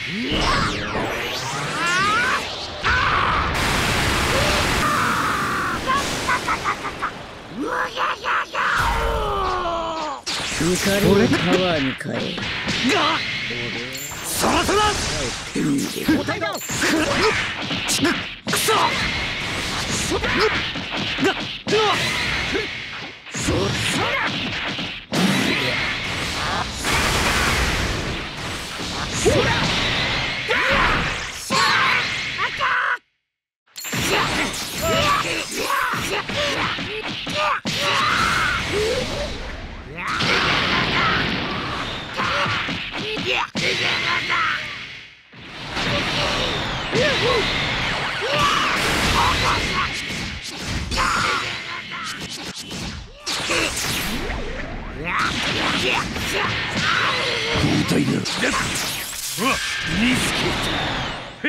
怒り川に変え。 そらそら答えだ。 くそ交代だ。見つけ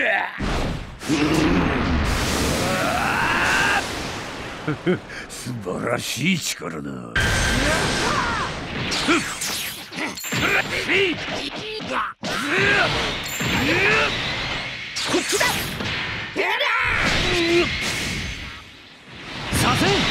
た。素晴らしい力だ。こっちだ。させん。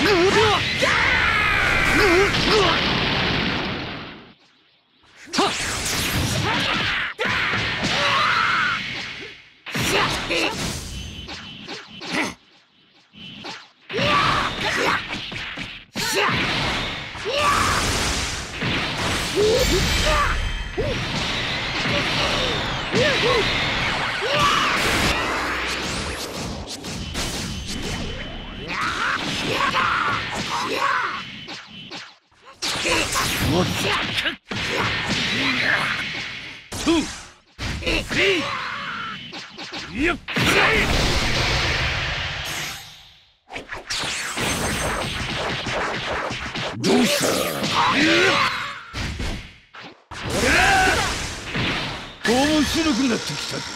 どうした？面白くなってきたぞ。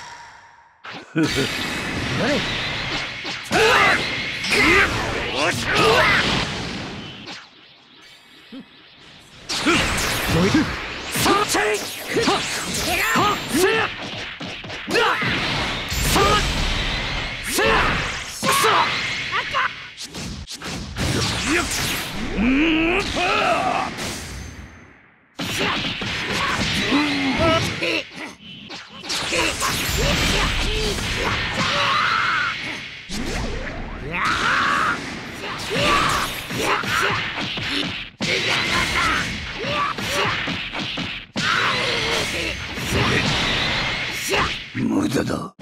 無駄だ。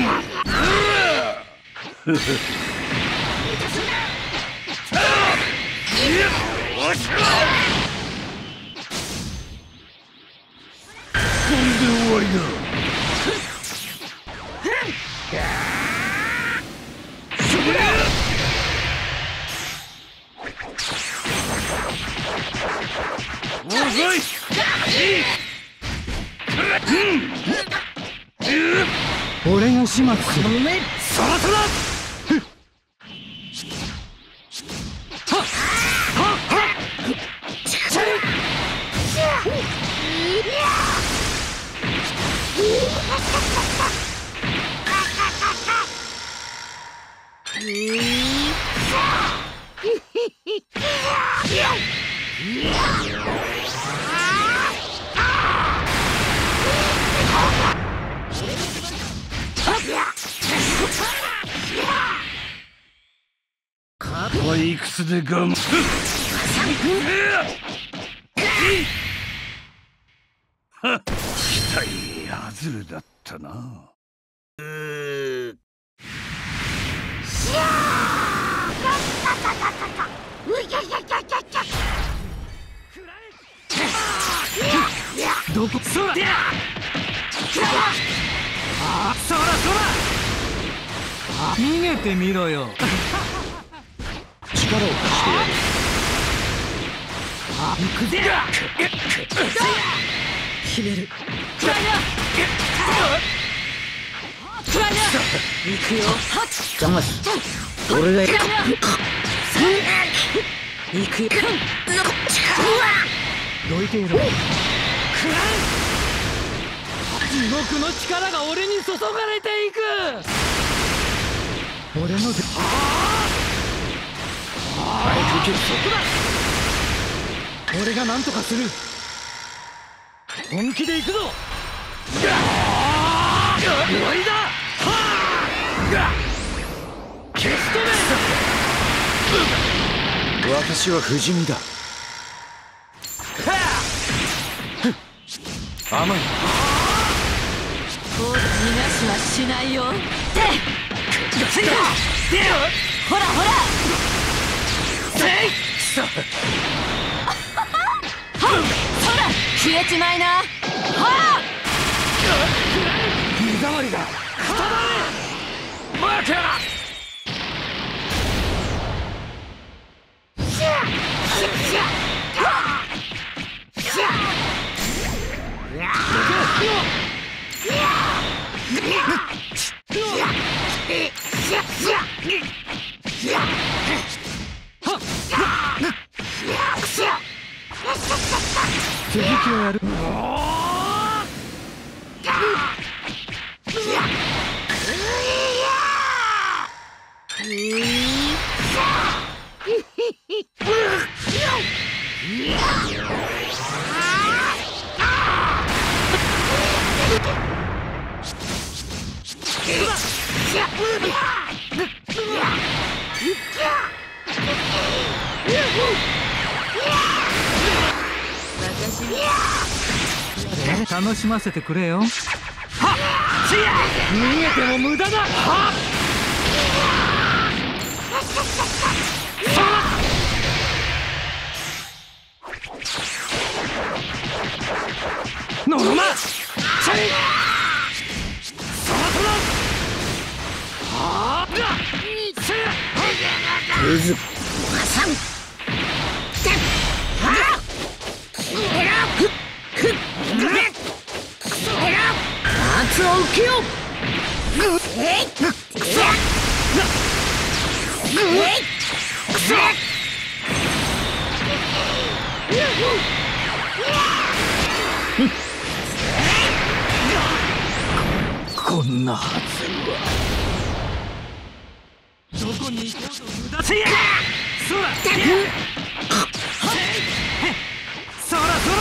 これで終わりだ。俺が始末する。そらそら。いくつで我慢。期待外れだったな。どこ？そら！そらそら！逃げてみろよ。力を貸してやる。行くぜ。ひねる。くらいな。くらいな。行くよ。 騙す。俺が行く。行くよ。どいていろ。くらい。 地獄の力が俺に注がれていく。俺のでそこだ。俺が何とかする。本気で行くぞ。終わりだ。消し止め。 私は不死身だ。甘い。 もう逃がしはしないよ。ほらほら。そら消えちまいな。はあ。 目障りだ。くたばれ。待て。続きをやる。楽しませてくれよ。はっ、逃げても無駄だ。はっ、のろま。 うず挟む。圧を受けよ。 こんなはずは。どこに行こうと無駄。そらそらそら。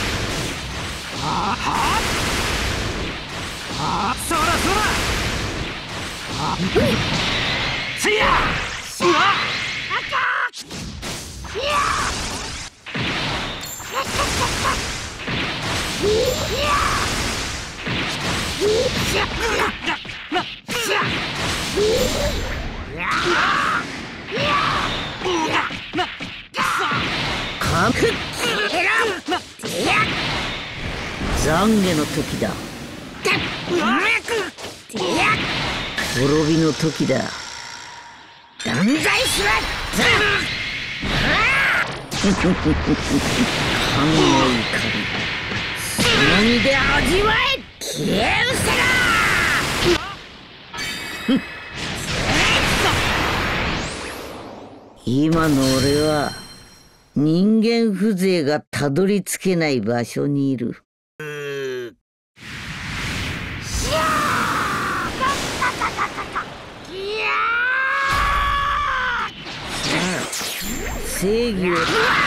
そらそら。せや。うわ。 懺悔の時だ。滅びの時だ。断罪する。神の怒り、その身で味わえ。消え失せろ。今の俺は人間風情がたどり着けない場所にいる。正義を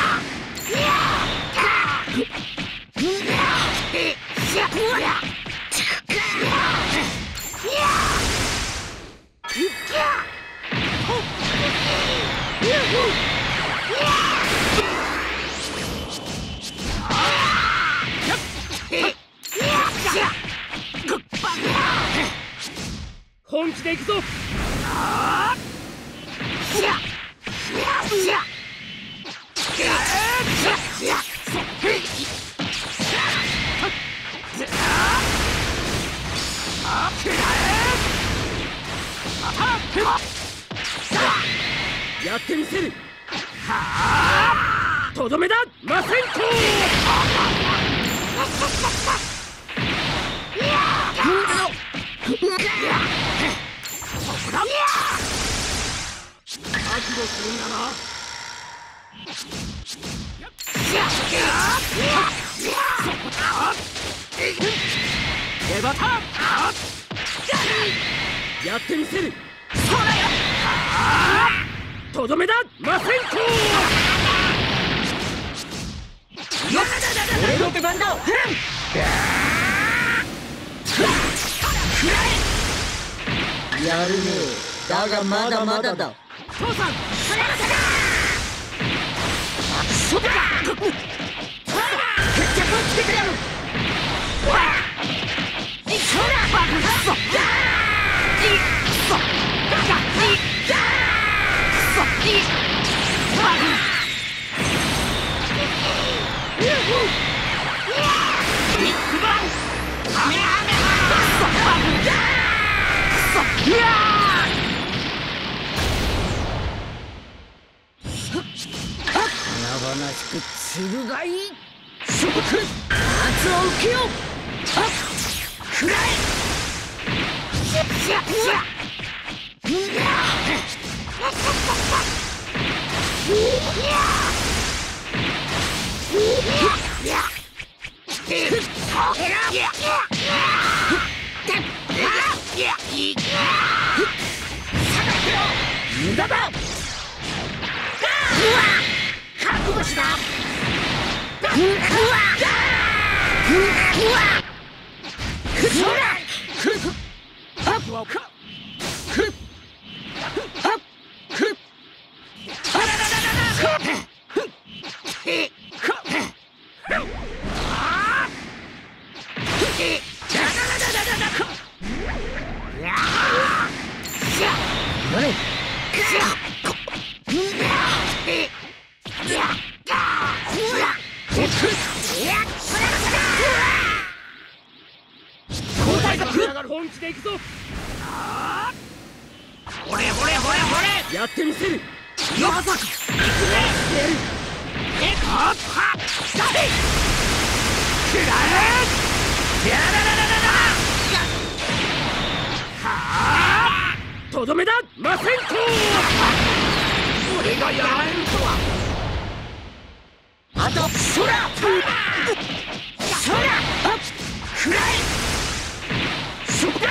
本気で行くぞ。やってみせる。とどめだ、マセンコ。覚悟するんだな。やネバタンやってみせる。 そうだよ。 とどめだマセンコ。 俺の出番だ。 やるね。だがまだまだだ。 父さんそっか。決着をつけてやる。そらバカそっ華々しく散るがいい。 そこ来る。圧を受けよう。くらえ。無駄だ。覚悟しな。 本気でいくぞ。 ほれほれほれほれ。 やってみせる。 よまさか行くね。はっはっだいくらえ。やらららららはあとどめだマセンコ。 俺がやられるとは。あとそらそらくらえ。そこだ。